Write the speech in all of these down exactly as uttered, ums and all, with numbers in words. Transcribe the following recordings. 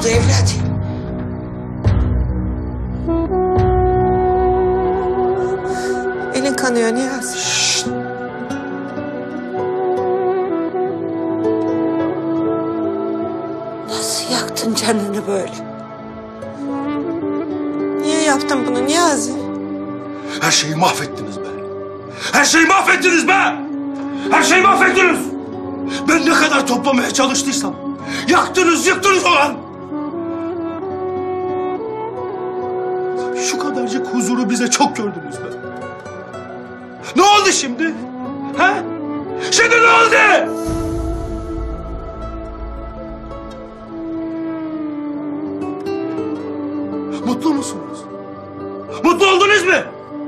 evlat? Elin kanıyor Niyazi. Şşt. Nasıl yaktın canını böyle? Niye yaptın bunu Niyazi? Her şeyi mahvettiniz be. Her şeyi mahvettiniz be. Her şeyi mahvettiniz. Ben ne kadar toplamaya çalıştıysam yaktınız, yıktınız ulan. Şu kadarcık huzuru bize çok gördünüz be. Ne oldu şimdi? Ha? Şimdi ne oldu? Mutlu musunuz? Mutlu oldunuz mu?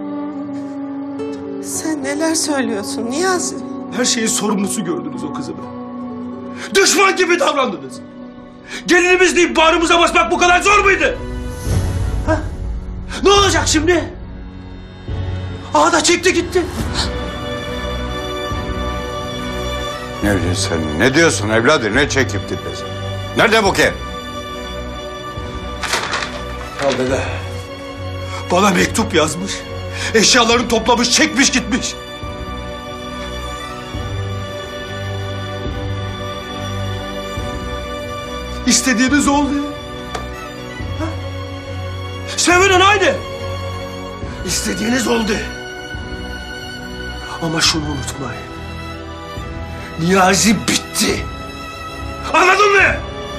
Sen neler söylüyorsun Niyazi? Her şeyin sorumlusu gördünüz o kızı be. Düşman gibi davrandınız. Gelinimiz deyip bağrımıza basmak bu kadar zor muydu? Ha? Ne olacak şimdi? Aha da çekti gitti. Ne diyorsun sen? Ne diyorsun evladım? Ne çekip gitmesin? Nerede bu kim? Al dede. Bana mektup yazmış. Eşyalarını toplamış, çekmiş gitmiş. İstediğiniz oldu. Ha? Sevinin haydi. İstediğiniz oldu. Ama şunu unutmayın. Niyazi bitti. Anladın mı?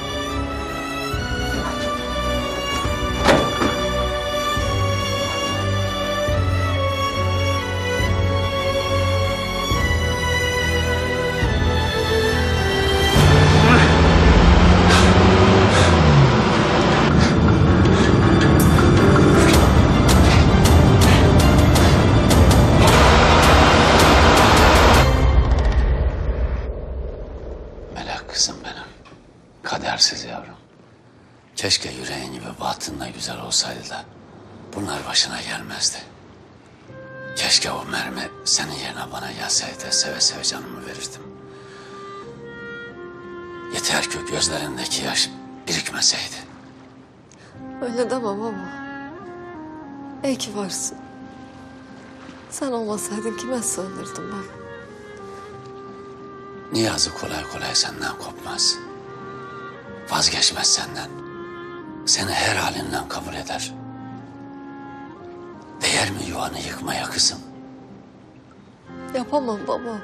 Kızım benim, kadersiz yavrum. Keşke yüreğin gibi batınla güzel olsaydı da bunlar başına gelmezdi. Keşke o mermi senin yerine bana gelseydi, seve seve canımı verirdim. Yeter ki gözlerindeki yaş birikmeseydi. Öyle deme baba. İyi ki varsın. Sen olmasaydın kime sığınırdım ben? Niyazi kolay kolay senden kopmaz. Vazgeçmez senden. Seni her halinden kabul eder. Değer mi yuvanı yıkmaya kızım? Yapamam baba.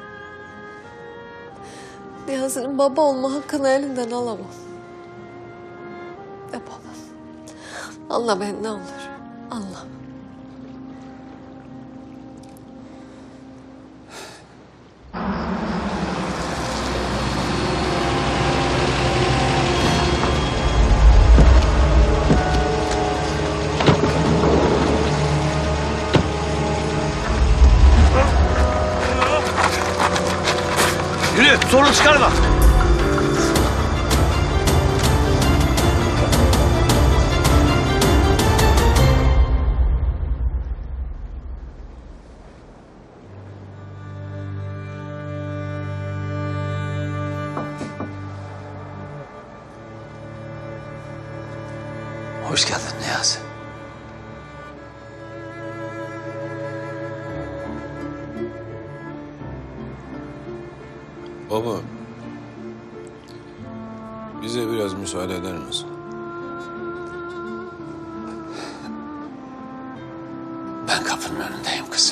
Niyazi'nin baba olma hakkını elinden alamam. Yapamam. Allah beni ne olur. Allah. Yürü, sorun çıkarma. Hoş geldin Niyazi. Baba, bize biraz müsaade eder misin? Ben kapının önündeyim kızım.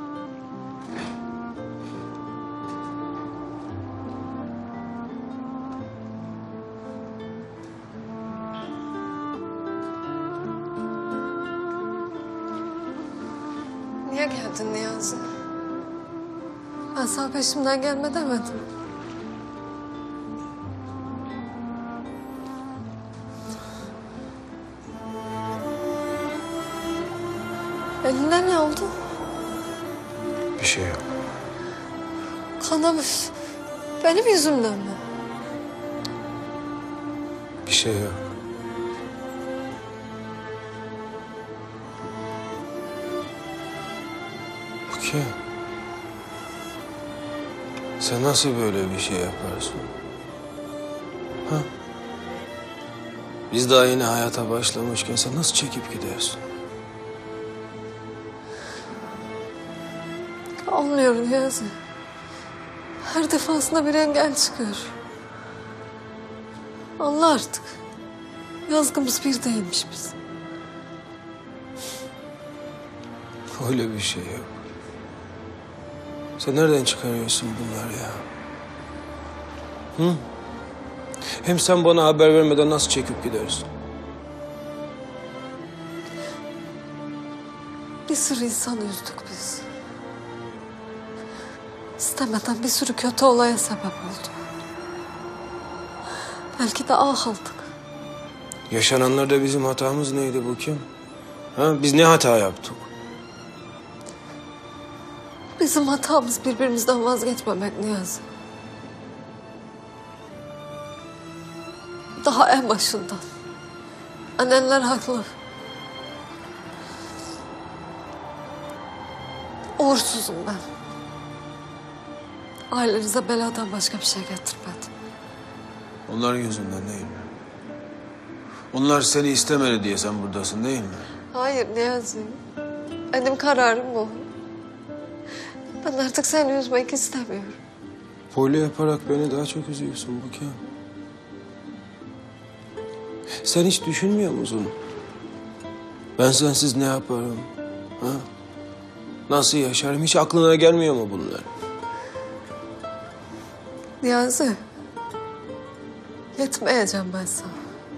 Niye geldin Niyazi? Ben sana peşimden gelme demedim. Eline ne oldu? Bir şey yok. Kanamış. Benim yüzümden mi? Bir şey yok. Rukiye. Sen nasıl böyle bir şey yaparsın? Ha? Biz daha yeni hayata başlamışken sen nasıl çekip gidersin? Olmuyor Niyazi. Her defasında bir engel çıkıyor. Anla artık. Yazgımız bir değilmiş biz. Öyle bir şey yok. Sen nereden çıkarıyorsun bunları ya? Hı? Hem sen bana haber vermeden nasıl çekip gidersin? Bir sürü insan üzdük biz. İstemeden bir sürü kötü olaya sebep oldu. Belki de ah aldık. Yaşananlarda bizim hatamız neydi bu kim? Ha? Biz ne hata yaptık? Bizim hatamız birbirimizden vazgeçmemek Niyazi. Daha en başından. Annenler haklı. Uğursuzum ben. Ailenize beladan başka bir şey getirmedim. Onların yüzünden değil mi? Onlar seni istemedi diye sen buradasın değil mi? Hayır Niyazi. Benim kararım bu. Ben artık seni üzmek istemiyorum. Böyle yaparak beni daha çok üzüyorsun bu kim? Sen hiç düşünmüyor musun? Ben sensiz ne yaparım? Ha? Nasıl yaşarım? Hiç aklına gelmiyor mu bunlar? Niyazi. Yetmeyeceğim ben sana.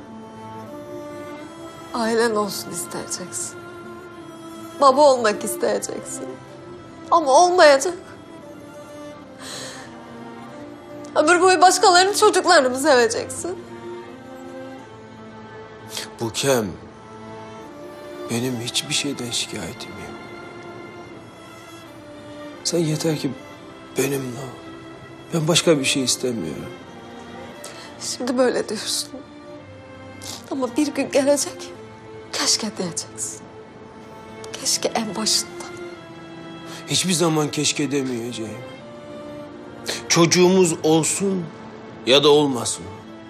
Ailen olsun isteyeceksin. Baba olmak isteyeceksin. Ama olmayacak. Ömür boyu başkalarının çocuklarını mı seveceksin? Bukem, benim hiçbir şeyden şikayetim yok. Sen yeter ki benimle ol. Ben başka bir şey istemiyorum. Şimdi böyle diyorsun. Ama bir gün gelecek, keşke diyeceksin. Keşke en başından. Hiçbir zaman keşke demeyeceğim. Çocuğumuz olsun ya da olmasın.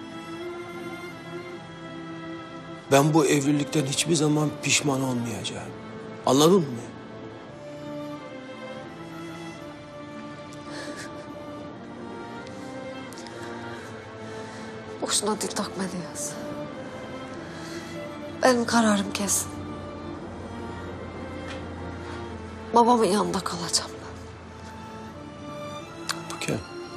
Ben bu evlilikten hiçbir zaman pişman olmayacağım. Anladın mı? Boşuna dil takma Niyaz. Benim kararım kesin. Babamın yanında kalacağım ben. Bukem.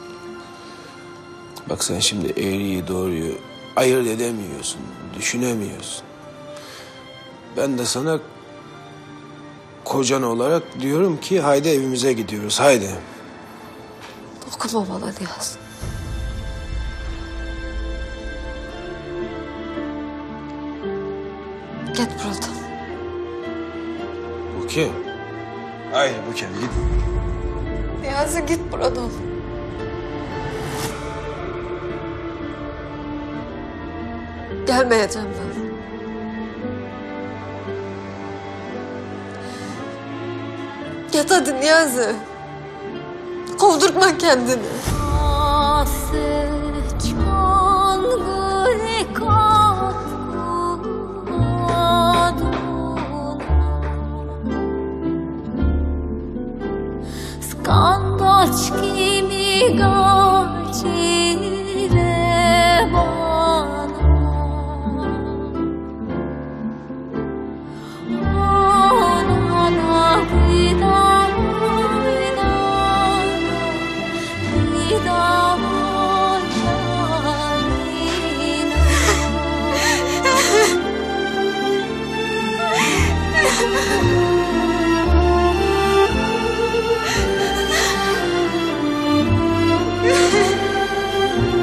Bak sen şimdi eğriyi doğruyu ayırt edemiyorsun, düşünemiyorsun. Ben de sana kocan olarak diyorum ki haydi evimize gidiyoruz, haydi. Dokunma bana Niyaz. Git buradan. Bukem. Haydi Bukem git. Niyazi git buradan. Gelmeyeceğim ben. Git hadi Niyazi. Kovdurtma kendini. Скандочки мигачили бана, она видавина, видавина.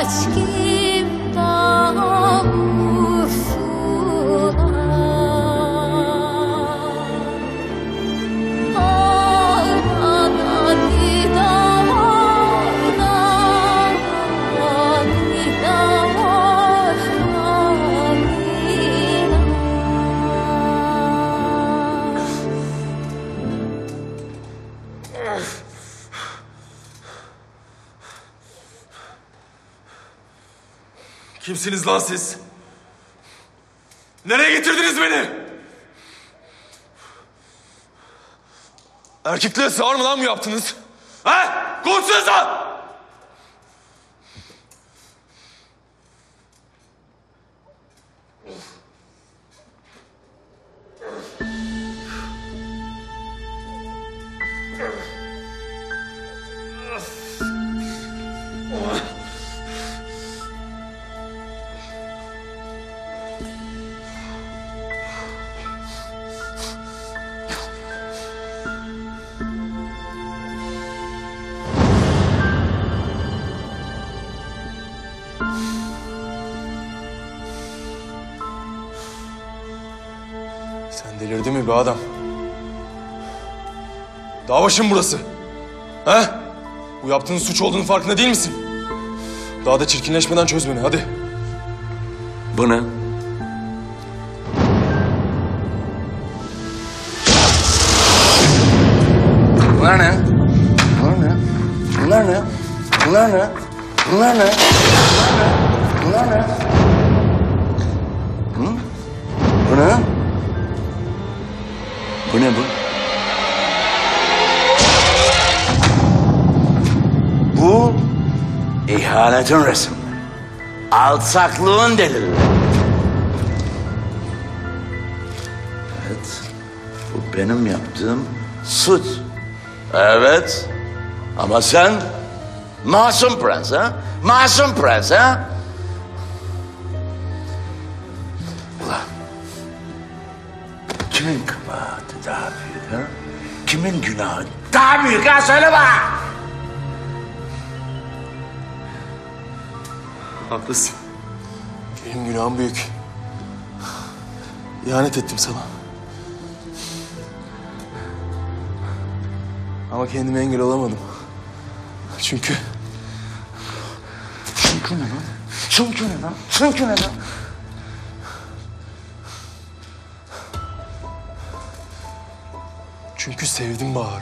Seçkim davuşuna Ana didamana Kimsiniz lan siz? Nereye getirdiniz beni? Erkekliğe sığar mı lan bu yaptınız? Ha? Konuşsanıza! Sen delirdin mi be adam? Dağ başın burası. He? Bu yaptığın suç olduğunu farkında değil misin? Daha da çirkinleşmeden çöz beni, hadi. Bu ne? Bunlar ne? Bunlar ne? Bunlar ne? Bunlar ne? Bunlar ne? Bunlar ne? Hı? Bu ne? Bu ne bu? Bu ihanetin resmi. Alçaklığın delili. Evet. Bu benim yaptığım suç. Evet. Ama sen masum prens ha? Masum prens ha? Ulan. Kimin kabahati daha büyük ha? Kimin günahı daha büyük ha? Söyle bana. Haklısın. Benim günahım büyük. İhanet ettim sana. Ama kendime engel olamadım. Çünkü... Çünkü ne lan? Çünkü ne lan? Çünkü ne lan? Çünkü sevdim Bahar'ı.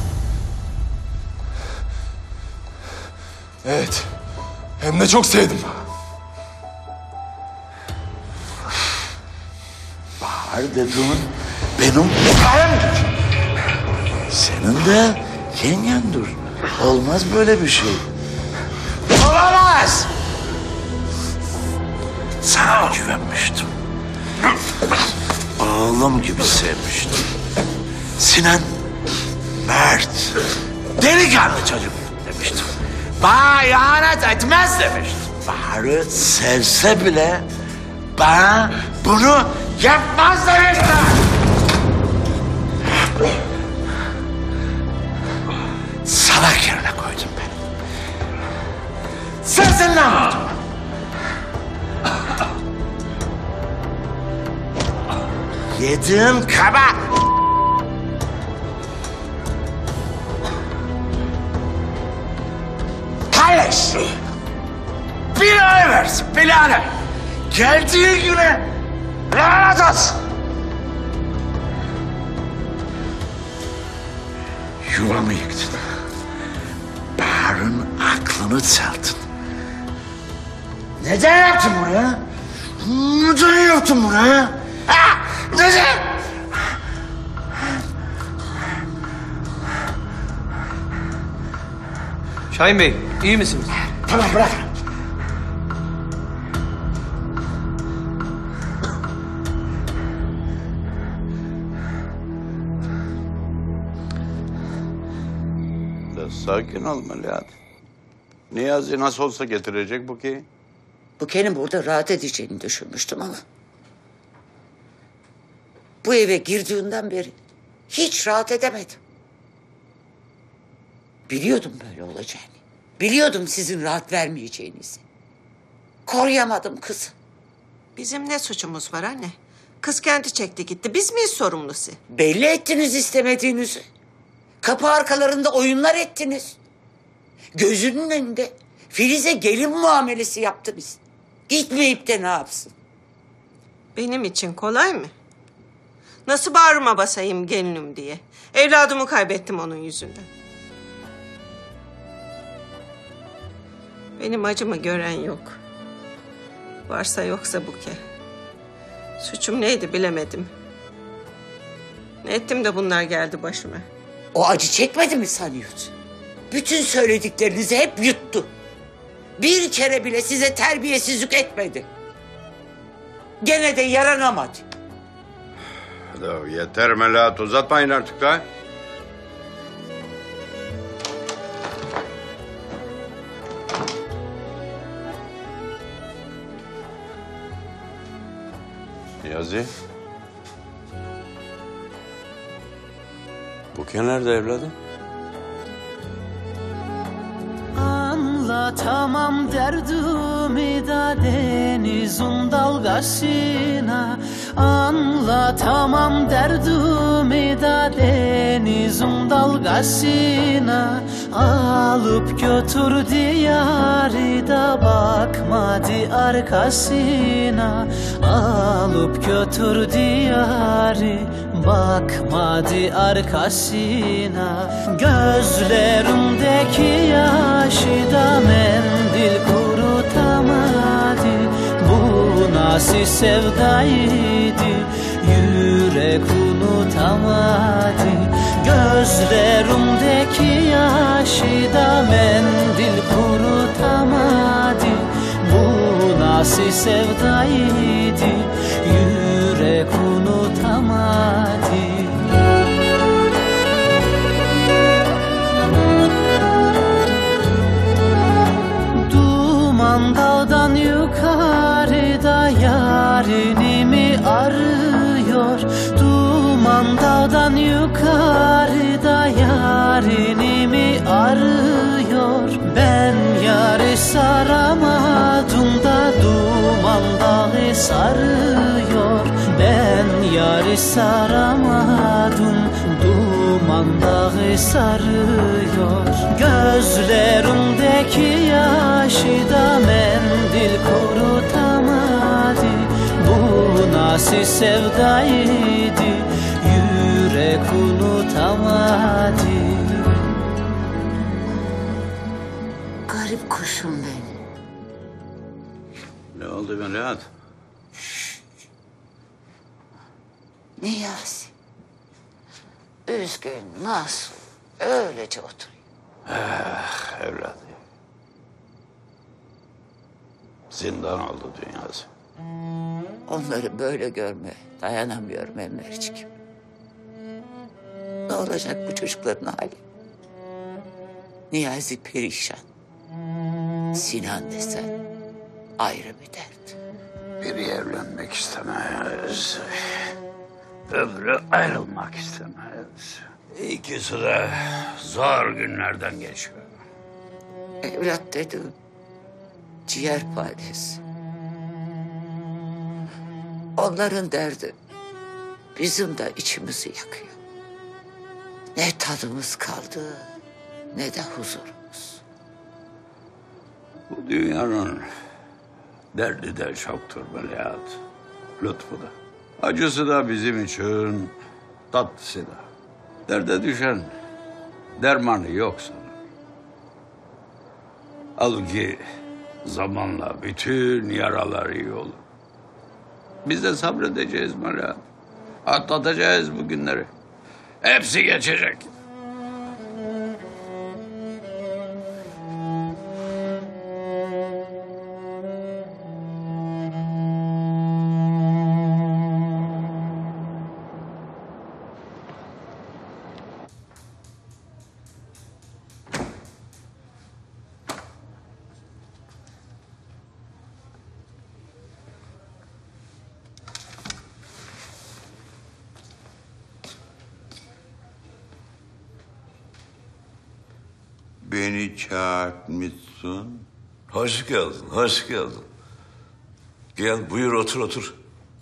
Evet. Hem de çok sevdim. Bahar dediğin benim karımdır. Senin de yengendir. Olmaz böyle bir şey. Olamaz! Sana güvenmiştim. Oğlum gibi sevmiştim. Sinan, mert, delikanlı çocuk demiştim. Bana ihanet etmez demiştim. Bahar'ı sevse bile bana bunu yapmaz demiştim. Salak yerine koydum beni. Sırtından vurdum. Yediğim kaba. Kardeş. Bilanı versin, bilanı. Geldiği güne lanet olsun. Yuvamı yıktın. Bahar'ın aklını çaldın. Neden yaptın bunu ya? Neden yaptın bunu ya? Ha? Neden? Şahin Bey, iyi misiniz? Tamam, bırak. Sakin ol Melahat. Niyazi nasıl olsa getirecek Buke'yi. Buke'nin burada rahat edeceğini düşünmüştüm ama... bu eve girdiğinden beri hiç rahat edemedim. Biliyordum böyle olacağını. Biliyordum sizin rahat vermeyeceğinizi. Koruyamadım kızı. Bizim ne suçumuz var anne? Kız kendi çekti gitti. Biz miyiz sorumlusu? Belli ettiniz istemediğinizi. Kapı arkalarında oyunlar ettiniz. Gözünün önünde Filiz'e gelin muamelesi yaptınız. Gitmeyip de ne yapsın? Benim için kolay mı? Nasıl bağrıma basayım gelinim diye? Evladımı kaybettim onun yüzünden. Benim acımı gören yok. Varsa yoksa Buke. Suçum neydi bilemedim. Ne ettim de bunlar geldi başıma. O acı çekmedi mi sanıyorsun? Bütün söylediklerinizi hep yuttu. Bir kere bile size terbiyesizlik etmedi. Gene de yaranamadı. Ya yeter Melahat, uzatmayın artık da. Niyazi. Buke nerede evladım? Anlatamam derdimi da denizin dalgasına. Anlatamam derdimi da denizin dalgasına. Alıp götürdü yarı da bakmadı arkasına. Alıp götürdü yarı bakmadı arkasına. Gözlerimdeki yaşı da mendil kurutamadı. Bu nasıl sevdaydı, yürek unutamadı. Gözlerimdeki yaşı da mendil kurutamadı. Bu nasıl sevdaydı, yürek unutamadı. Duman dağdan yukarıda yarinimi arıyor. Duman dağdan yukarıda yarinimi arıyor. Ben yarı saramadım da duman dağı sarıyor. Ben yarı saramadım, duman dağı sarıyor. Gözlerimdeki yaşı da mendil kurutamadı. Bu nasıl sevdaydı, yürek unutamadı. Garip kuşum benim. Ne oldu Melahat? Niyazi. Üzgün, nasıl? Öylece oturuyor. Ah evladım. Zindan oldu dünyası. Onları böyle görme, dayanamıyorum Enverciğim. Ne olacak bu çocukların hali? Niyazi perişan. Sinan desen ayrı bir dert. Biri evlenmek istemez. Öbürü ayrılmak istemez. İkisi de zor günlerden geçiyor. Evlat dedim, ciğerparesi. Onların derdi bizim de içimizi yakıyor. Ne tadımız kaldı, ne de huzurumuz. Bu dünyanın derdi de çoktur Melahat. Lütfu da. Acısı da bizim için, tatlısı da. Derde düşen dermanı yok sanır. Halbuki zamanla bütün yaralar iyi olur. Biz de sabredeceğiz Melahat. Atlatacağız bu günleri. Hepsi geçecek. Beni çağırtmışsın. Hoş geldin, hoş geldin. Gel buyur otur otur.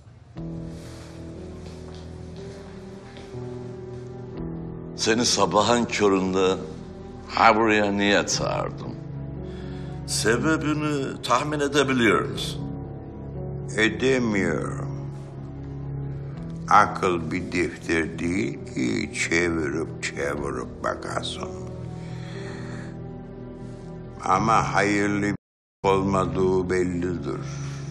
Seni sabahın köründe ha buraya niye çağırdım? Sebebini tahmin edebiliyor musun? Edemiyorum. Akıl bir defter değil ki çevirip çevirip bakarsın. Ama hayırlı olmadığı bellidir.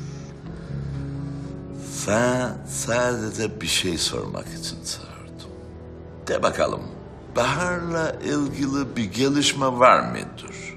Sen sadece bir şey sormak için çağırdım. De bakalım, Bahar'la ilgili bir gelişme var mıdır?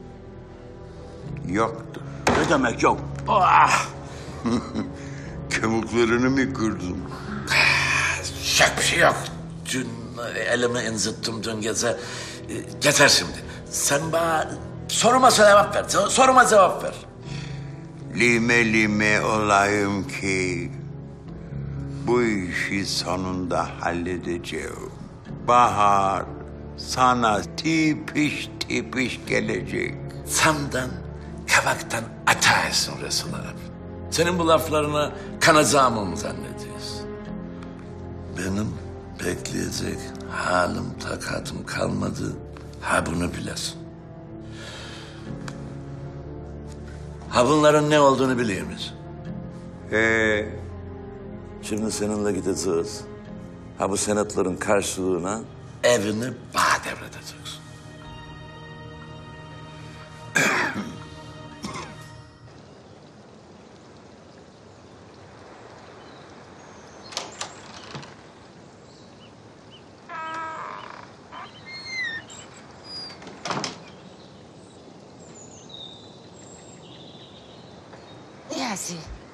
Yoktur. Ne demek yok? Ah! Kemiklerini mi kırdın? Şak bir şey yok. Dün elimi incittim dün gece. Yeter şimdi. Sen bana soruma cevap ver. Soruma cevap ver. Lime lime olayım ki bu işi sonunda halledeceğim. Bahar sana tipiş tipiş gelecek. Senden kabaktan ataysın Resul abi. Senin bu laflarına kanacağımı mı zannediyorsun? Benim bekleyecek halim takatım kalmadı. Ha bunu bilesin. Ha bunların ne olduğunu biliyor musun? Ee, Şimdi seninle gideceğiz. Ha bu senetlerin karşılığına evini bana devredeceksin. Niyazi.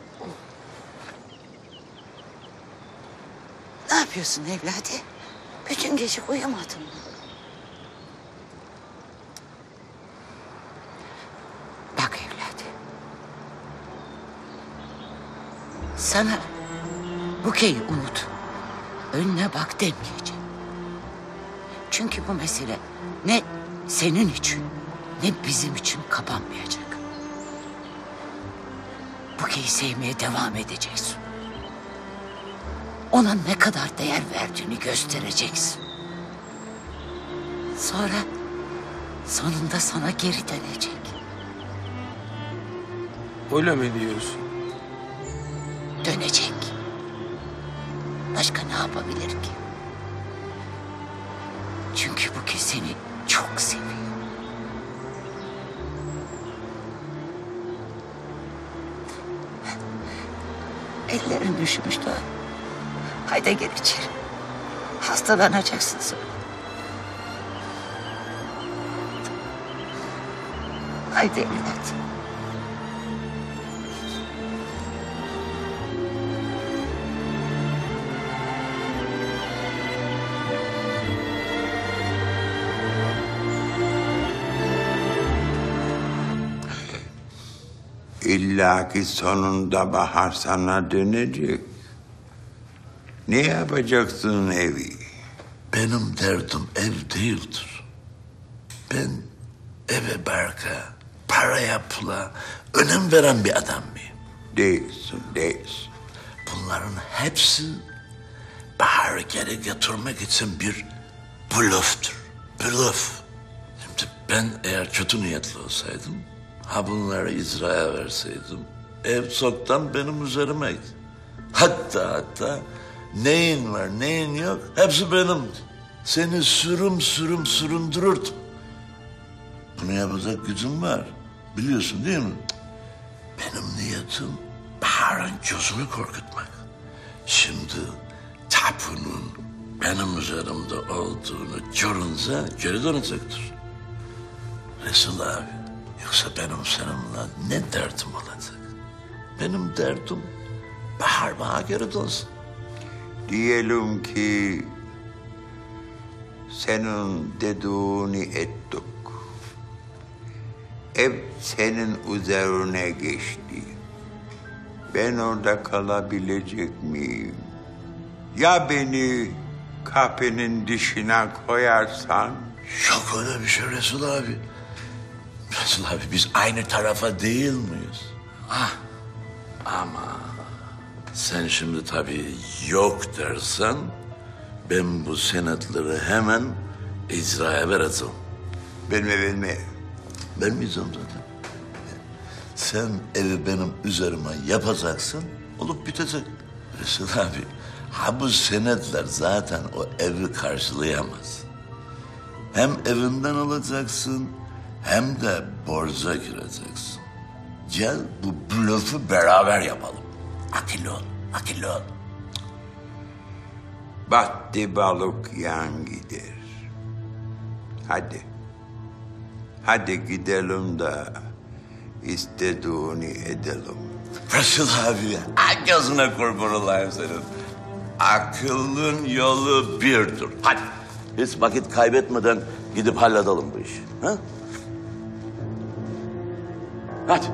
Ne yapıyorsun evladı? Bütün gece uyumadın mı? Bak evladı. Sana Buke'yi unut. Önüne bak demeyeceğim. Çünkü bu mesele ne senin için ne bizim için kapanmayacak. Buke'yi sevmeye devam edeceksin. Ona ne kadar değer verdiğini göstereceksin. Sonra sonunda sana geri dönecek. Öyle mi diyorsun? Dönecek. Başka ne yapabilir ki? Çünkü Buke seni çok seviyor. Ellerin üşümüş daha. Haydi gel içeri. Hastalanacaksın sonra. Haydi evlat. İlla ki sonunda Bahar sana dönecek. Ne yapacaksın evi? Benim derdim ev değildir. Ben eve barka, paraya pula önem veren bir adam mıyım? Değilsin, değilsin. Bunların hepsi Bahar'ı geri getirmek için bir blöftür. Blöf. Şimdi ben eğer kötü niyetli olsaydım, ha bunları icraya verseydim, ev çoktan benim üzerimeydi. Hatta hatta neyin var neyin yok hepsi benimdi. Seni sürüm sürüm süründürürdüm. Bunu yapacak gücüm var. Biliyorsun değil mi? Benim niyetim Bahar'ın gözünü korkutmak. Şimdi tapunun benim üzerimde olduğunu görünce geri dönecektir. Resul abi, yoksa benim seninle ne derdim olacak? Benim derdim Bahar bana geri dönsün. Diyelim ki senin dediğini ettik. Ev senin üzerine geçti. Ben orada kalabilecek miyim? Ya beni kapının dışına koyarsan? Yok öyle bir şey Resul abi. Resul abi biz aynı tarafa değil miyiz? Ah, Ama sen şimdi tabii yok dersen ben bu senetleri hemen icraya vereceğim. Bilme bilme. Vermeyeceğim zaten. Sen evi benim üzerime yapacaksın, olup bitecek. Resul abi, ha bu senetler zaten o evi karşılayamaz. Hem evinden alacaksın, hem de borca gireceksin. Gel bu blöfü beraber yapalım. Akıllı ol, akıllı ol. Battı balık yan gider. Hadi. Hadi gidelim de istediğini edelim. Resul abi, ay gözüne kurban olayım senin. Akıllın yolu birdir. Hadi, hiç vakit kaybetmeden gidip halledelim bu işi. Ha? Hadi.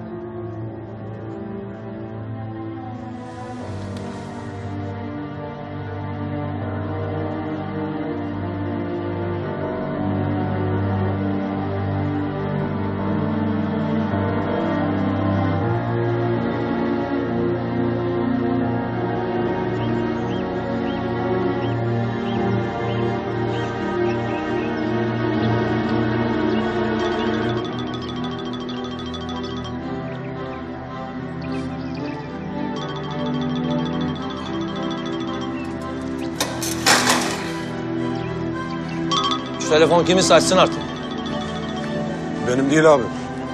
Şu telefon kiminse açsın artık. Benim değil abi.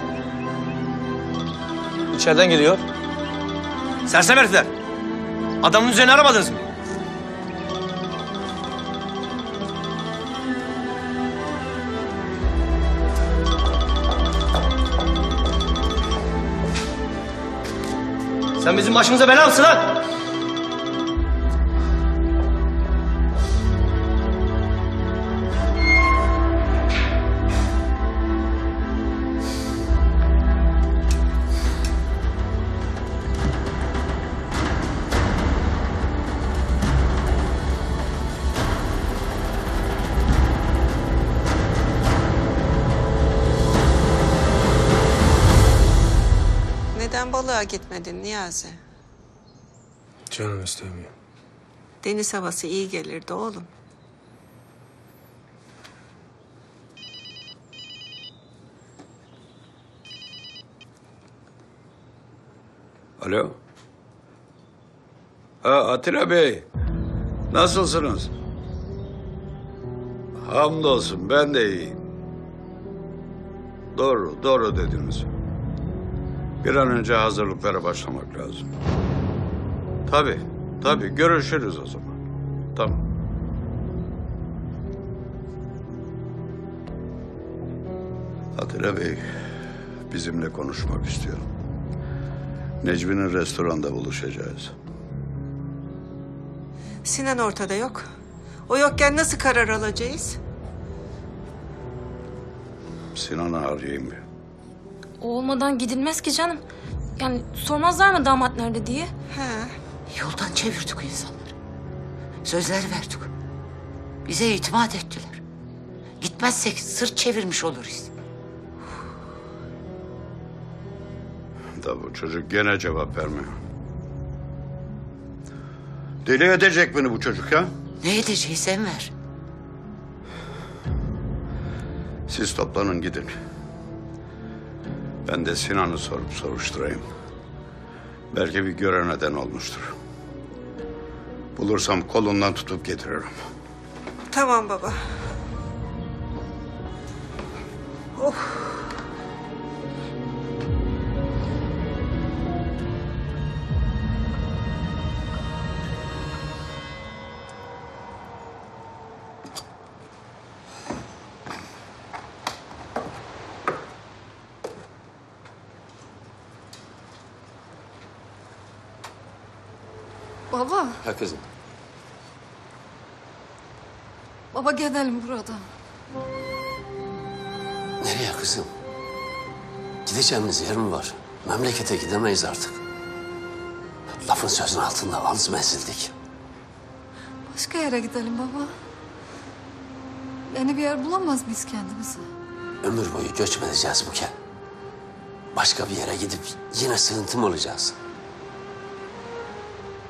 İçeriden geliyor. Sersem herifler. Adamın üzerine aramadınız mı? Sen bizim başımıza bela mısın lan? Neden balığa gitmedin Niyazi? Canım istemiyor. Deniz havası iyi gelirdi oğlum. Alo. Ha Atilla Bey. Nasılsınız? Hamdolsun ben de iyiyim. Doğru, doğru dediniz. Bir an önce hazırlıklara başlamak lazım. Tabii, tabii. Görüşürüz o zaman. Tamam. Atilla Bey, bizimle konuşmak istiyorum. Necmi'nin restoranda buluşacağız. Sinan ortada yok. O yokken nasıl karar alacağız? Sinan'ı arayayım bir. O olmadan gidilmez ki canım. Yani sormazlar mı damat nerede diye? He. Yoldan çevirdik insanları. Sözler verdik. Bize itimat ettiler. Gitmezsek sırt çevirmiş oluruz. Da bu çocuk gene cevap vermiyor. Deli edecek beni bu çocuk ya. Ne edeceğiz Enver? Siz toplanın gidin. Ben de Sinan'ı sorup soruşturayım. Belki bir gören neden olmuştur. Bulursam kolundan tutup getiririm. Tamam baba. Oh. Baba, Ha kızım. baba gidelim buradan. Nereye kızım? Gideceğimiz yer mi var? Memlekete gidemeyiz artık. Lafın sözün altında az mezildik. Başka yere gidelim baba. Yeni bir yer bulamaz mıyız kendimize? Ömür boyu göçmeyeceğiz bu kez. Başka bir yere gidip yine sığıntı mı olacağız?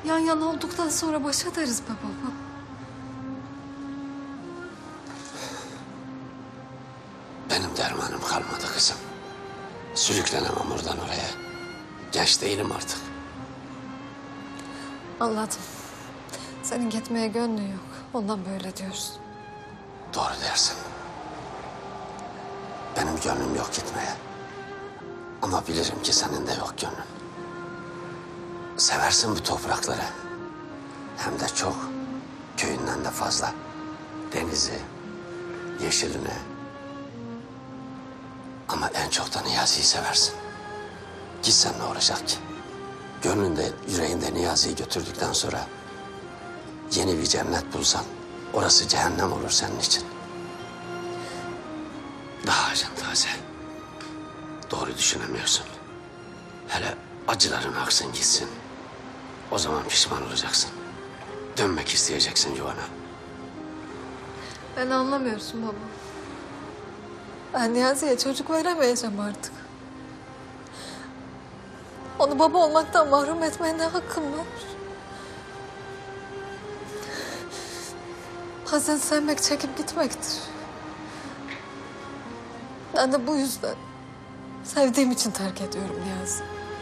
Yan yana olduktan sonra baş ederiz be baba. Benim dermanım kalmadı kızım. Sürüklenemem oradan oraya. Genç değilim artık. Anladım. Senin gitmeye gönlün yok. Ondan böyle diyorsun. Doğru dersin. Benim gönlüm yok gitmeye. Ama bilirim ki senin de yok gönlün. Seversin bu toprakları. Hem de çok. Köyünden de fazla. Denizi, yeşilini. Ama en çok da Niyazi'yi seversin. Gitsen ne olacak ki? Gönlünde, yüreğinde Niyazi'yi götürdükten sonra yeni bir cennet bulsan orası cehennem olur senin için. Daha acın taze. Doğru düşünemiyorsun. Hele acıların aksın gitsin. O zaman pişman olacaksın. Dönmek isteyeceksin yuvana. Beni anlamıyorsun baba. Ben Niyazi'ye çocuk veremeyeceğim artık. Onu baba olmaktan mahrum etmeye ne hakkım var? Bazen sevmek çekip gitmektir. Ben de bu yüzden sevdiğim için terk ediyorum Niyazi.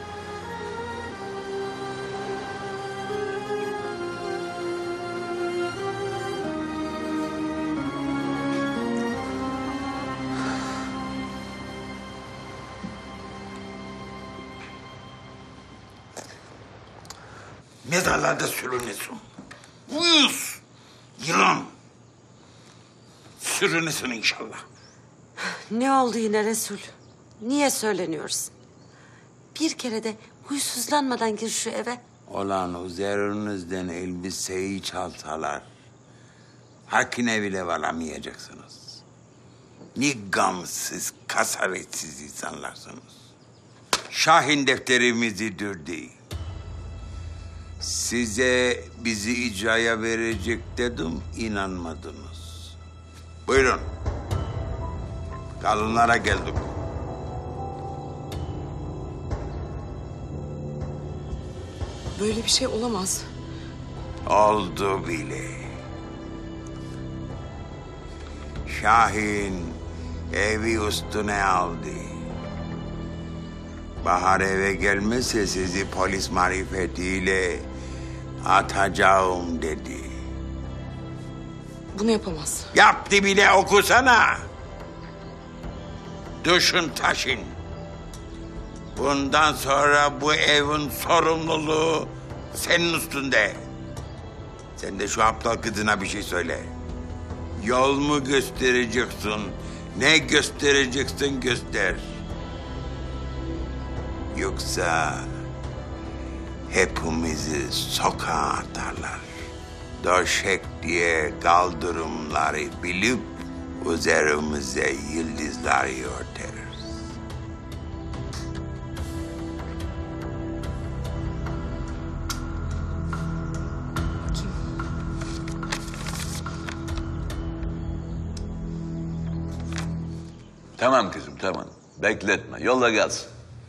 Mezarlarda sürünesin. Uyuz, yılan. Sürünesin inşallah. Ne oldu yine Resul? Niye söyleniyorsun? Bir kere de huysuzlanmadan gir şu eve. Olan üzerinizden elbiseyi çalsalar, hakine bile varamayacaksınız. Ne gamsız, kasavetsiz insanlarsınız. Şahin defterimizi dürdü. Size bizi icraya verecek dedim, inanmadınız. Buyurun. Kalınlara geldik. Böyle bir şey olamaz. Oldu bile. Şahin evi üstüne aldı. Bahar eve gelmezse sizi polis marifetiyle atacağım dedi. Bunu yapamaz. Yaptı bile, okusana. Düşün taşın. Bundan sonra bu evin sorumluluğu senin üstünde. Sen de şu aptal kızına bir şey söyle. Yol mu göstereceksin? Ne göstereceksin göster. Yoksa hepimizi sokağa atarlar. Döşek diye kaldırımları bilip üzerimize yıldızları örteriz. Tamam kızım, tamam. Bekletme, yolla gelsin.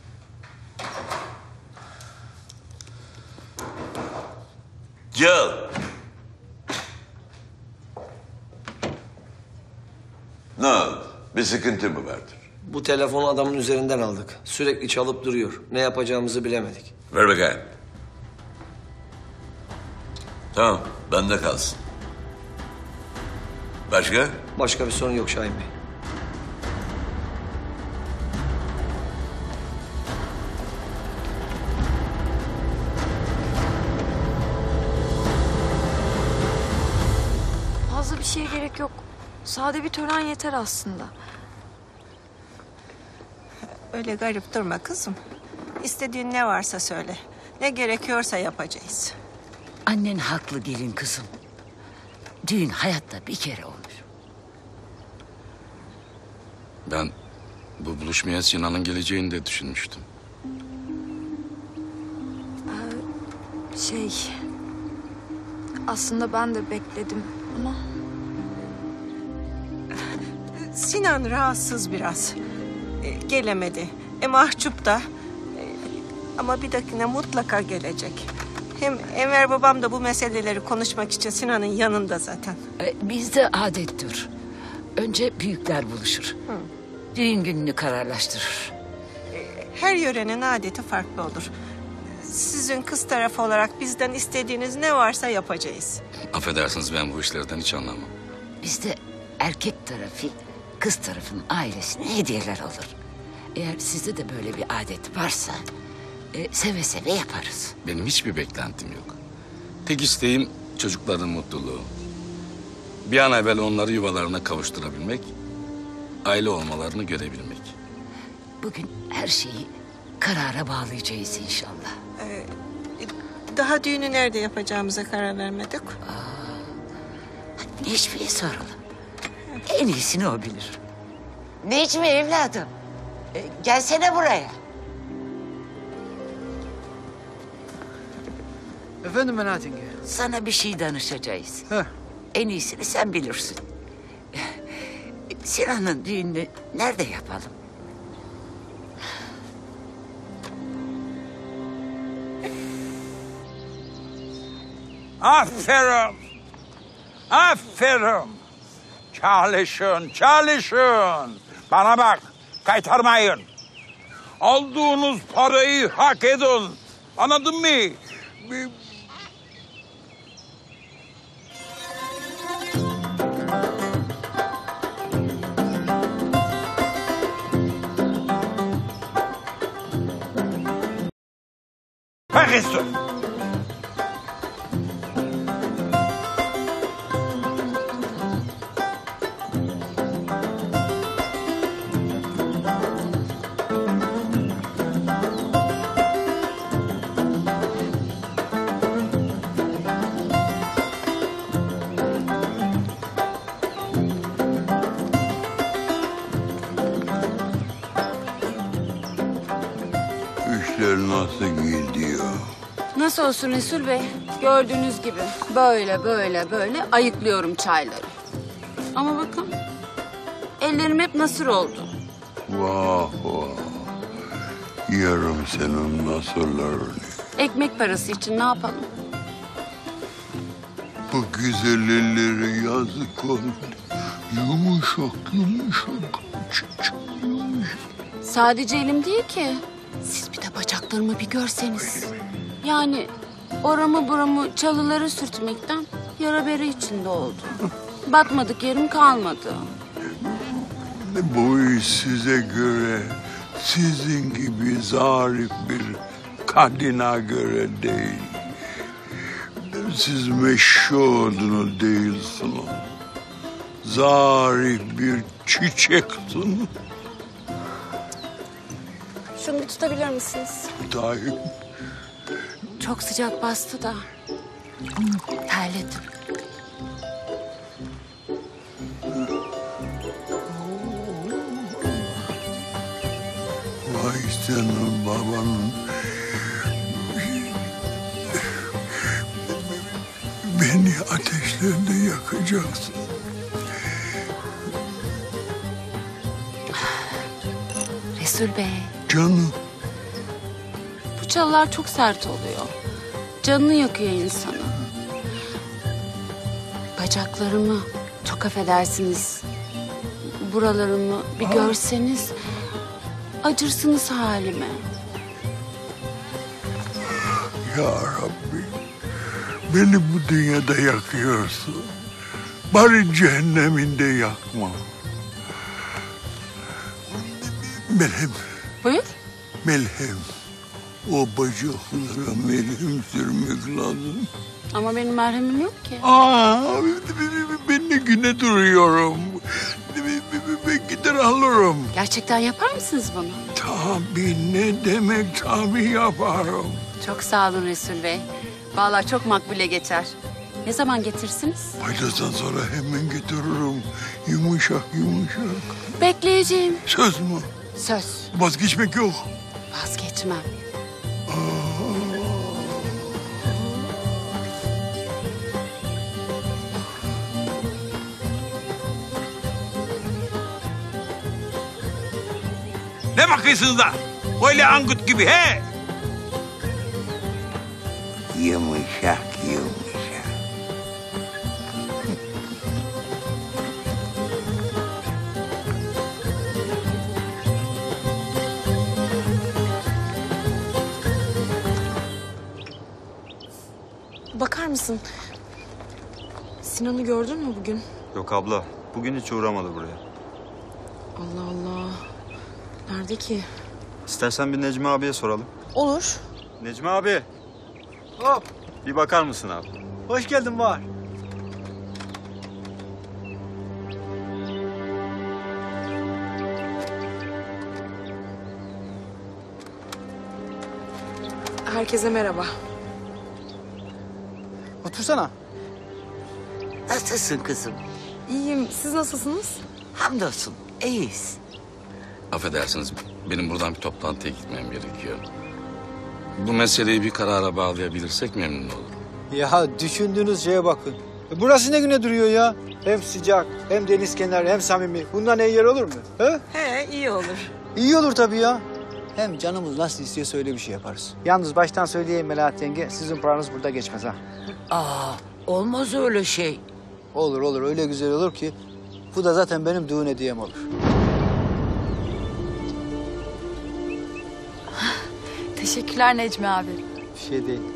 Gel. Ne oldu? Bir sıkıntı mı vardır? Bu telefonu adamın üzerinden aldık. Sürekli çalıp duruyor. Ne yapacağımızı bilemedik. Ver bakayım. Tamam, bende kalsın. Başka? Başka bir sorun yok Şahin Bey. Fazla bir şeye gerek yok. Sade bir tören yeter aslında. Öyle garip durma kızım. İstediğin ne varsa söyle. Ne gerekiyorsa yapacağız. Annen haklı gelin kızım. Düğün hayatta bir kere olur. Ben bu buluşmaya Sinan'ın geleceğini de düşünmüştüm. Şey... Aslında ben de bekledim ama... Sinan rahatsız biraz. E, gelemedi. E mahcup da. E, ama bir dakika mutlaka gelecek. Hem Enver babam da bu meseleleri konuşmak için Sinan'ın yanında zaten. E, bizde adettir. Önce büyükler buluşur. Düğün gününü kararlaştırır. Her yörenin adeti farklı olur. Sizin kız tarafı olarak bizden istediğiniz ne varsa yapacağız. Affedersiniz, ben bu işlerden hiç anlamam. Bizde erkek tarafı kız tarafının ailesine hediyeler alır. Eğer sizde de böyle bir adet varsa e, seve seve yaparız. Benim hiçbir beklentim yok. Tek isteğim çocukların mutluluğu. Bir an evvel onları yuvalarına kavuşturabilmek, aile olmalarını görebilmek. Bugün her şeyi karara bağlayacağız inşallah. Ee, daha düğünü nerede yapacağımıza karar vermedik. Necmi'ye soralım. En iyisini o bilir. Necmi evladım, e, gelsene buraya. Efendim Melahat yenge? Sana bir şey danışacağız. Heh. En iyisini sen bilirsin. Sinan'ın düğününü nerede yapalım? Aferin. Aferin. Çalışın, çalışın. Bana bak, kaytarmayın. Aldığınız parayı hak edin. Anladın mı? Bir... Pakistan. İşler nasıl gidiyor? Nasıl olsun Resul Bey? Gördüğünüz gibi böyle böyle böyle ayıklıyorum çayları. Ama bakın ellerim hep nasır oldu. Vah vah. Yarım senin nasırlarını. Ekmek parası için ne yapalım? Bu güzel elleri yazık oldu. Yumuşak yumuşak. Çık, yumuşak. Sadece elim değil ki. Siz bir de bacaklarımı bir görseniz. Yani oramı buramı çalılara sürtmekten yara bere içinde oldu. Batmadık yerim kalmadı. Bu iş size göre, sizin gibi zarif bir kadına göre değil. Siz meşhudunuz değilsiniz. Zarif bir çiçeksiniz. Şunu bir tutabilir misiniz? Dahi. Çok sıcak bastı da. Terledim. Vay senin babanın. Beni ateşlerde yakacaksın. Resul Bey. Canım. Bu çalılar çok sert oluyor. Canını yakıyor insanı. Bacaklarımı, çok affedersiniz, buralarımı bir görseniz acırsınız halime. Ya Rabbi, beni bu dünyada yakıyorsun. Bari cehenneminde yakma. Melhem. Buyur. Melhem. O bacaklara melhem sürmek lazım. Ama benim merhemim yok ki. Aa, ben ne güne duruyorum. Ben gider alırım. Gerçekten yapar mısınız bunu? Tabii, ne demek tabii yaparım. Çok sağ olun Resul Bey. Vallahi çok makbule geçer. Ne zaman getirsiniz? Paylaştan sonra hemen getiririm. Yumuşak yumuşak. Bekleyeceğim. Söz mü? Söz. Vazgeçmek yok. Vazgeçmem. Ne bakıyorsunuz da? Öyle angut gibi he? Yumuşak yumuşak. Bakar mısın? Sinan'ı gördün mü bugün? Yok abla. Bugün hiç uğramadı buraya. Allah Allah. Nerede ki? İstersen bir Necmi abiye soralım. Olur. Necmi abi. Hop. Bir bakar mısın abi? Hoş geldin Bahar. Herkese merhaba. Otursana. Nasılsın kızım? İyiyim. Siz nasılsınız? Hamdolsun. İyiyiz. Affedersiniz, benim buradan bir toplantıya gitmem gerekiyor. Bu meseleyi bir karara bağlayabilirsek memnun olurum. Ya düşündüğünüz şeye bakın. E burası ne güne duruyor ya? Hem sıcak, hem deniz kenarı, hem samimi. Bundan iyi yer olur mu? He? He, iyi olur. İyi olur tabii ya. Hem canımız nasıl istiyorsa öyle bir şey yaparız. Yalnız baştan söyleyeyim Melahat yenge, sizin paranız burada geçmez ha. Aa, olmaz öyle şey. Olur olur, öyle güzel olur ki bu da zaten benim düğün hediyem olur. Teşekkürler Necmi abi. Bir şey değil.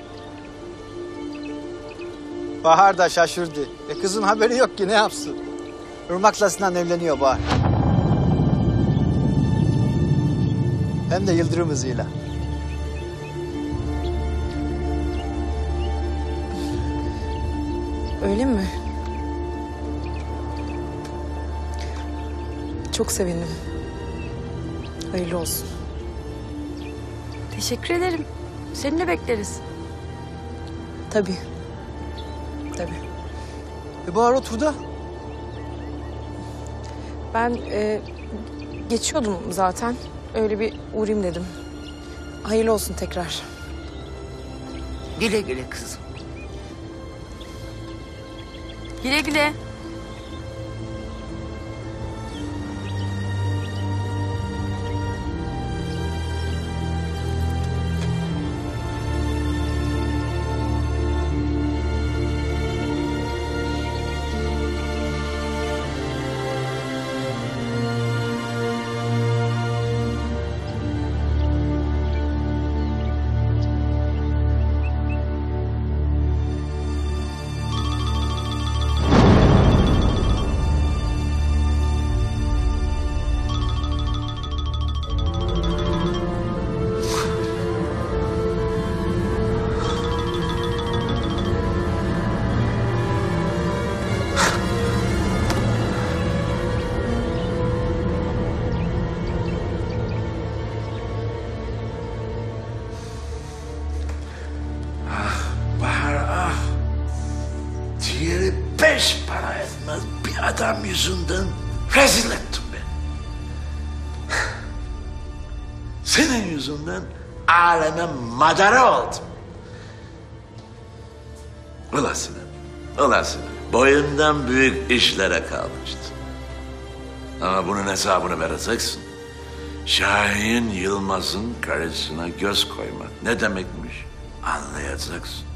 Bahar da şaşırdı. E kızın haberi yok ki, ne yapsın? Irmak'la Sinan evleniyor Bahar. Hem de yıldırım hızıyla. Öyle mi? Çok sevindim. Hayırlı olsun. Teşekkür ederim. Seni de bekleriz. Tabii. Tabii. E Bahar otur da. Ben e, geçiyordum zaten. Öyle bir uğrayayım dedim. Hayırlı olsun tekrar. Güle güle kızım. Güle güle. Beş para etmez bir adam yüzünden rezil ettim beni. Senin yüzünden aleme madara oldum. Ulan Sinan, ulan Sinan. Boyundan büyük işlere kalmıştın. Ama bunun hesabını vereceksin. Şahin Yılmaz'ın karısına göz koymak ne demekmiş anlayacaksın.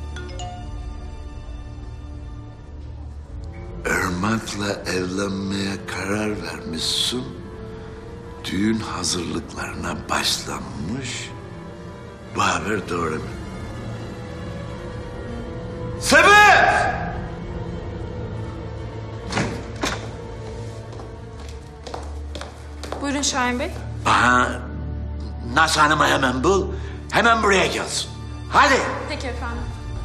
Irmak'la evlenmeye karar vermişsin. Düğün hazırlıklarına başlanmış. Bu haber doğru mu? Sebep! Buyurun Şahin Bey. Bana Naz Hanım'ı hemen bul. Hemen buraya gelsin. Hadi. Peki efendim.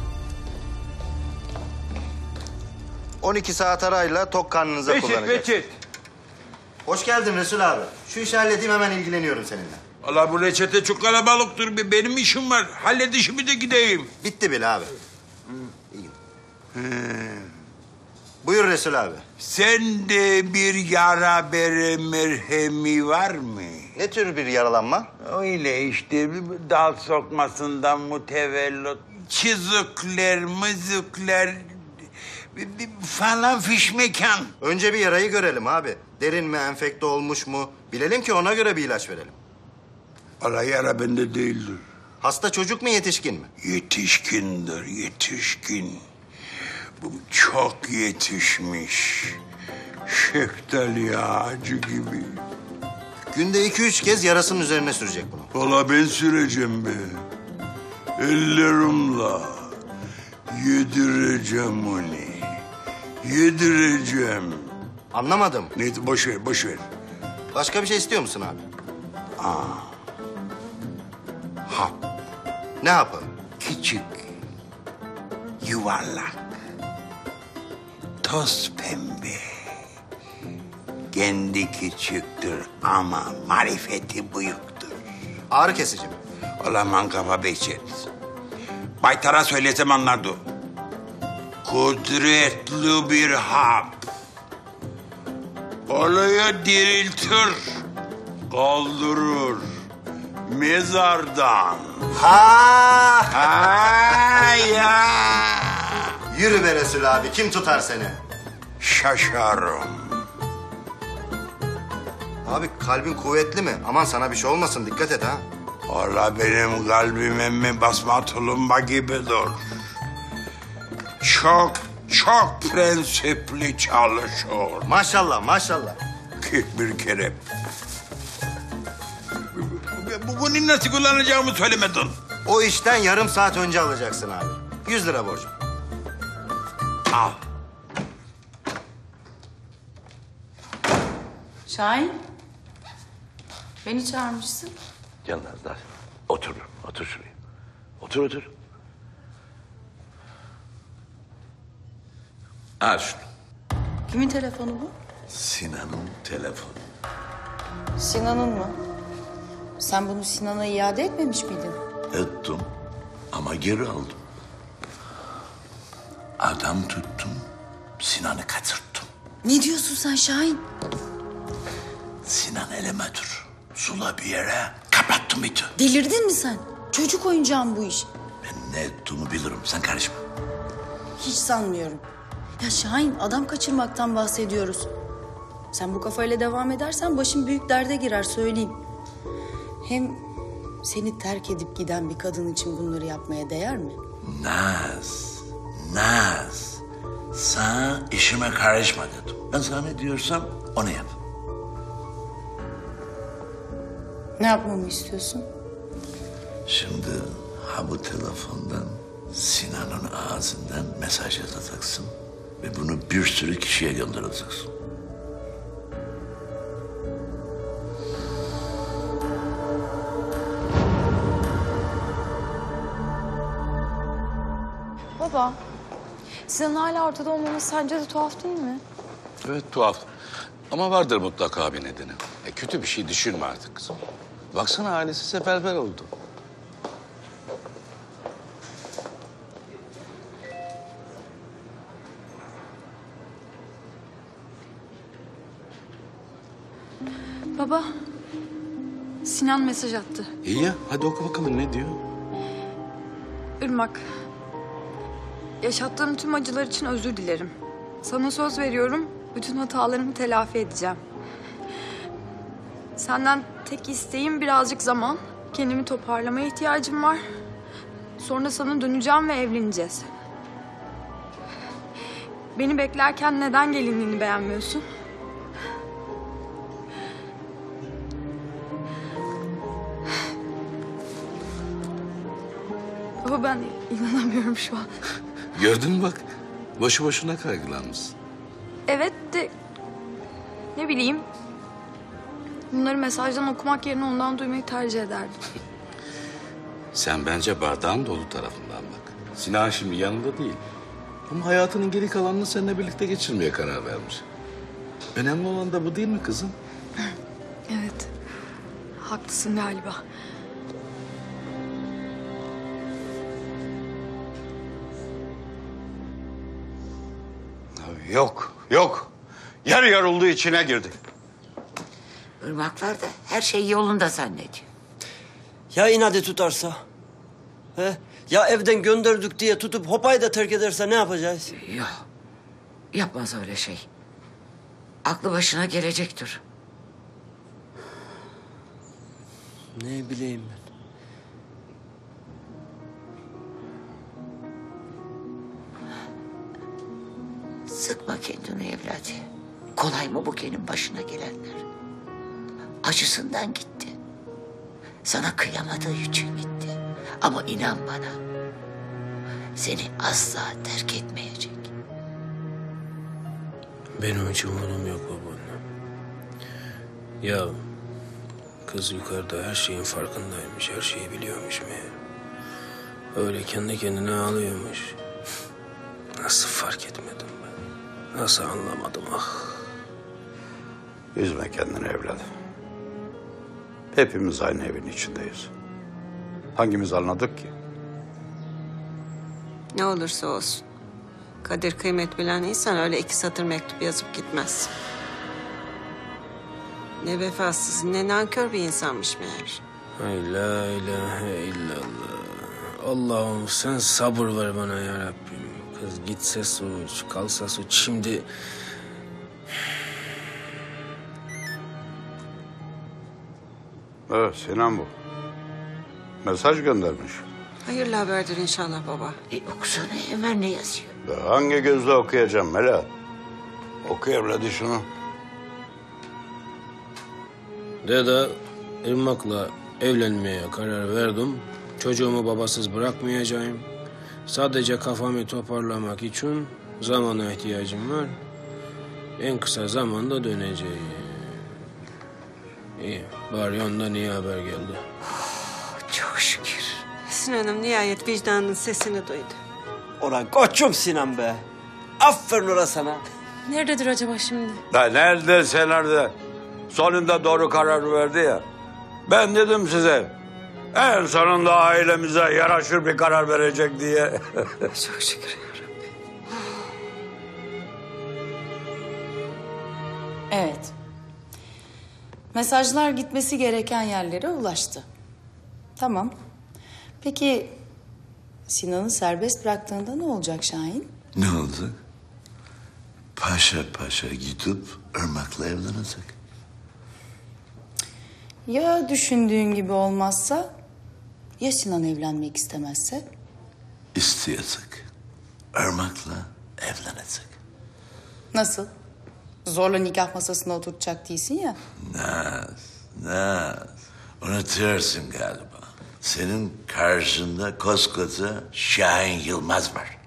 on iki saat arayla tok karnınıza Beşik, kullanacaksınız. Beşik. Hoş geldin Resul abi. Şu işi halledeyim, hemen ilgileniyorum seninle. Allah, bu reçete çok kalabalıktır. Benim işim var. Halledişimi de gideyim. Bitti bile abi. İyi. Buyur Resul abi. Sende bir yara bere merhemi var mı? Ne tür bir yaralanma? Öyle işte, bir dal sokmasından mütevellit çizikler, mızıklar bir- bir falan fişmekan. Önce bir yarayı görelim abi. Derin mi, enfekte olmuş mu? Bilelim ki ona göre bir ilaç verelim. Allah, yara bende değildir. Hasta çocuk mu yetişkin mi? Yetişkindir, yetişkin. Bu çok yetişmiş. Şeftali ağacı gibi. Günde iki üç kez yarasının üzerine sürecek bunu. Valla ben süreceğim be. Ellerimle yedireceğim onu. Yedireceğim. Anlamadım. Neydi? Boş ver, boş ver. Başka bir şey istiyor musun abi? Aa. Hap. Ne hapı? Küçük, yuvarlak, toz pembe. Kendi küçüktür ama marifeti büyüktür. Ağrı kesici mi? Olaman kafa beçeriz. Baytar'a söylesem anlardı. Kudretli bir hap. Olayı diriltir, kaldırır. Mezardan. Ha! Ha ya! Yürü be Resul abi, kim tutar seni? Şaşarım. Abi kalbin kuvvetli mi? Aman sana bir şey olmasın, dikkat et ha. Valla benim kalbim emmi basma tulumba gibidir. Çok, çok prensipli çalışıyor. Maşallah, maşallah. Bir kere. Bu, bunu nasıl kullanacağımı söylemedin. O işten yarım saat önce alacaksın abi. Yüz lira borcum. Al. Şahin. Beni çağırmışsın. Gel Nazlı. Otur, otur şuraya. Otur, otur. Al şunu. Kimin telefonu bu? Sinan'ın telefonu. Sinan'ın mı? Sen bunu Sinan'a iade etmemiş miydin? Ettim ama geri aldım. Adam tuttum, Sinan'ı kaçırttım. Ne diyorsun sen Şahin? Sinan elemedir. Sula bir yere kapattım iti. Delirdin mi sen? Çocuk oyuncağı mı bu iş? Ben ne ettiğimi bilirim, sen karışma. Hiç sanmıyorum. Ya Şahin, adam kaçırmaktan bahsediyoruz. Sen bu kafayla devam edersen başın büyük derde girer, söyleyeyim. Hem seni terk edip giden bir kadın için bunları yapmaya değer mi? Naz, Naz. Sana işime karışma dedim. Ben sana ne diyorsam onu yap. Ne yapmamı istiyorsun? Şimdi ha bu telefondan Sinan'ın ağzından mesaj yazacaksın. Ve bunu bir sürü kişiye göndereceksin. Baba, Sinan hala ortada olmaması sence de tuhaf değil mi? Evet tuhaf. Ama vardır mutlaka bir nedeni. E, kötü bir şey düşünme artık kızım. Baksana ailesi seferber oldu. Baba, Sinan mesaj attı. İyi ya hadi oku bakalım ne diyor? Irmak, yaşattığım tüm acılar için özür dilerim. Sana söz veriyorum, bütün hatalarımı telafi edeceğim. Senden tek isteğim birazcık zaman. Kendimi toparlamaya ihtiyacım var. Sonra sana döneceğim ve evleneceğiz. Beni beklerken neden gelinliğini beğenmiyorsun? Baba ben inanamıyorum şu an. Gördün mü bak boşu boşuna kaygılanmışsın. Evet de ne bileyim. Bunları mesajdan okumak yerine ondan duymayı tercih ederdim. Sen bence bardağın dolu tarafından bak. Sinan şimdi yanında değil. Ama hayatının geri kalanını seninle birlikte geçirmeye karar vermiş. Önemli olan da bu değil mi kızım? Evet. Haklısın galiba. Yok, yok. Yarı yarıldı içine girdi. Irmaklar da her şey yolunda zannediyor. Ya inadı tutarsa? He? Ya evden gönderdik diye tutup Hopa'yı da terk ederse ne yapacağız? Yok. Yapmaz öyle şey. Aklı başına gelecektir. Ne bileyim ben. Sıkma kendini evladı. Kolay mı bu Kerim başına gelenler? Acısından gitti. Sana kıyamadığı için gitti. Ama inan bana, seni asla terk etmeyecek. Benim hiç umudum yok babaanne. Ya kız yukarıda her şeyin farkındaymış, her şeyi biliyormuş meğer. Öyle kendi kendine ağlıyormuş. Nasıl fark etmedim ben? Nasıl anlamadım ah. Üzme kendini evladım. Hepimiz aynı evin içindeyiz. Hangimiz anladık ki? Ne olursa olsun. Kadir kıymet bilen insan öyle iki satır mektup yazıp gitmez. Ne vefasız ne nankör bir insanmış meğer. Ay la ilahe illallah. Allah'ım sen sabır ver bana ya Rabbim. Kız gitse suç, kalsa suç. Şimdi... Evet Sinan bu. Mesaj göndermiş. Hayırlı haberdir inşallah baba. E okusana Ömer ne yazıyor? Ya hangi gözle okuyacağım Mela? Oku evladı şunu. Dede, Irmak'la evlenmeye karar verdim. Çocuğumu babasız bırakmayacağım. Sadece kafamı toparlamak için zamana ihtiyacım var. En kısa zamanda döneceğim. İyi, bari ondan iyi haber geldi. Çok şükür. Sinan'ım nihayet vicdanının sesini duydu. Ulan koçum Sinan be. Aferin ora sana. Nerededir acaba şimdi? Da neredeyse nerede? Sonunda doğru karar verdi ya. Ben dedim size. En sonunda ailemize yaraşır bir karar verecek diye. Çok şükür yarabbim. Evet. Mesajlar gitmesi gereken yerlere ulaştı. Tamam. Peki Sinan'ı serbest bıraktığında ne olacak Şahin? Ne olacak? Paşa paşa gidip Irmak'la evlenecek. Ya düşündüğün gibi olmazsa? Ya Sinan evlenmek istemezse? İsteyecek. Irmak'la evlenecek. Nasıl? Zorla nikah masasına oturtacak değilsin ya. Naz, Naz. Unutuyorsun galiba. Senin karşında koskoca Şahin Yılmaz var.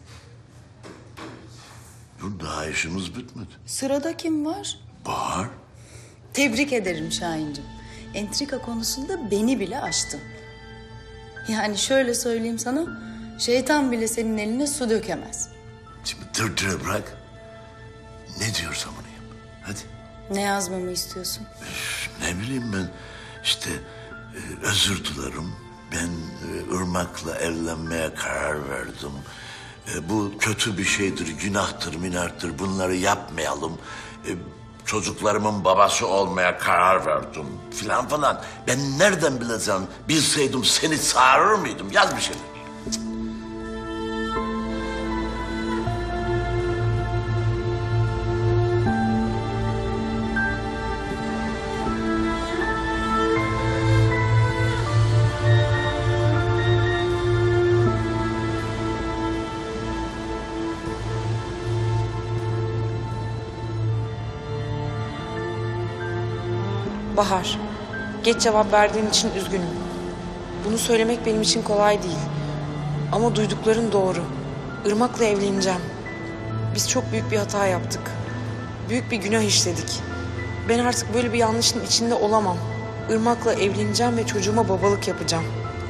Dur daha işimiz bitmedi. Sırada kim var? Bahar. Tebrik ederim Şahincim. Entrika konusunda beni bile aştın. Yani şöyle söyleyeyim sana, şeytan bile senin eline su dökemez. Şimdi dur dur bırak. Ne diyorsam onu yap. Hadi. Ne yazmamı istiyorsun? Üf, ne bileyim ben işte e, özür dilerim. Ben e, Irmak'la evlenmeye karar verdim. E, bu kötü bir şeydir, günahtır, minahtır. Bunları yapmayalım. E, çocuklarımın babası olmaya karar verdim filan falan. Ben nereden bileceğim? Bilseydim seni çağırır mıydım? Yaz bir şeyler. Bahar, geç cevap verdiğin için üzgünüm. Bunu söylemek benim için kolay değil. Ama duydukların doğru. Irmak'la evleneceğim. Biz çok büyük bir hata yaptık. Büyük bir günah işledik. Ben artık böyle bir yanlışın içinde olamam. Irmak'la evleneceğim ve çocuğuma babalık yapacağım.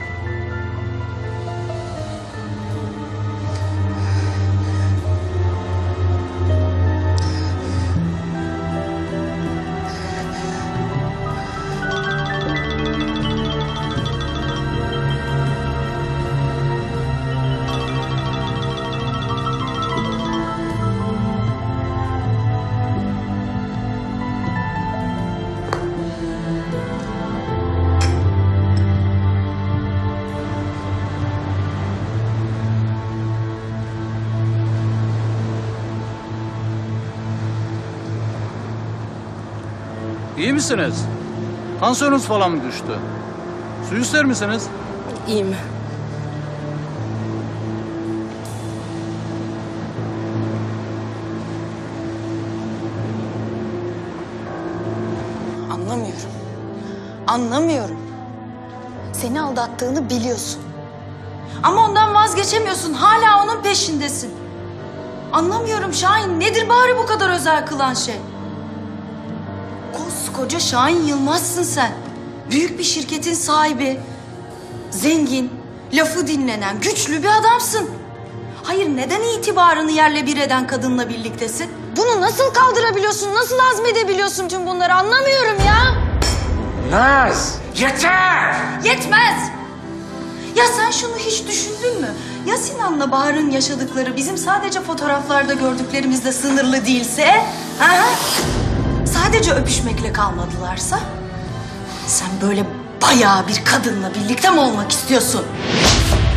İyi misiniz? Tansiyonunuz falan mı düştü? Su ister misiniz? İyiyim. Anlamıyorum. Seni aldattığını biliyorsun. Ama ondan vazgeçemiyorsun. Hala onun peşindesin. Anlamıyorum Şahin. Nedir bari bu kadar özel kılan şey? Koskoca Şahin Yılmaz'sın sen. Büyük bir şirketin sahibi. Zengin, lafı dinlenen, güçlü bir adamsın. Hayır, neden itibarını yerle bir eden kadınla birliktesin? Bunu nasıl kaldırabiliyorsun? Nasıl hazmedebiliyorsun tüm bunları? Anlamıyorum ya. Naz, yeter! Yetmez. Ya sen şunu hiç düşündün mü? Ya Sinan'la Bahar'ın yaşadıkları bizim sadece fotoğraflarda gördüklerimizle sınırlı değilse? Ha? Sadece öpüşmekle kalmadılarsa? Sen böyle bayağı bir kadınla birlikte mi olmak istiyorsun?